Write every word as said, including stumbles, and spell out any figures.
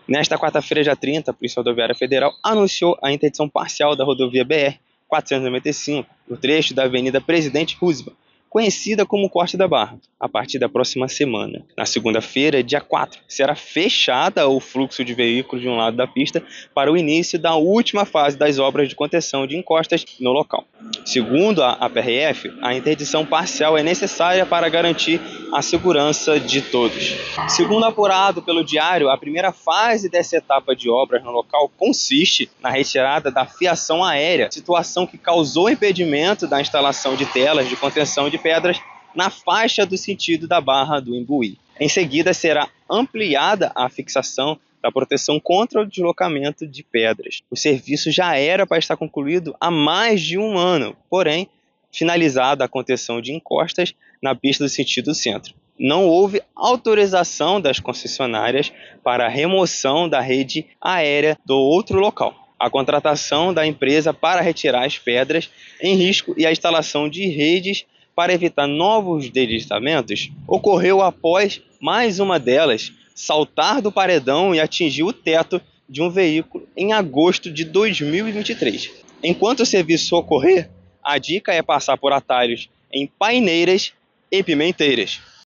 Nesta quarta-feira, dia trinta, a Polícia Rodoviária Federal anunciou a interdição parcial da rodovia B R quatrocentos e noventa e cinco, no trecho da Avenida Presidente Roosevelt, conhecida como Corte da Barra, a partir da próxima semana. Na segunda-feira, dia quatro, será fechada o fluxo de veículos de um lado da pista para o início da última fase das obras de contenção de encostas no local. Segundo a P R F, a interdição parcial é necessária para garantir a segurança de todos. Segundo apurado pelo Diário, a primeira fase dessa etapa de obras no local consiste na retirada da fiação aérea, situação que causou impedimento da instalação de telas de contenção de pedras na faixa do sentido da Barra do Imbuí. Em seguida, será ampliada a fixação da proteção contra o deslocamento de pedras. O serviço já era para estar concluído há mais de um ano, porém, finalizada a contenção de encostas na pista do sentido centro. Não houve autorização das concessionárias para a remoção da rede aérea do outro local. A contratação da empresa para retirar as pedras em risco e a instalação de redes para evitar novos deslizamentos ocorreu após mais uma delas saltar do paredão e atingir o teto de um veículo em agosto de dois mil e vinte e três. Enquanto o serviço ocorrer, a dica é passar por atalhos em Paineiras e Pimenteiras.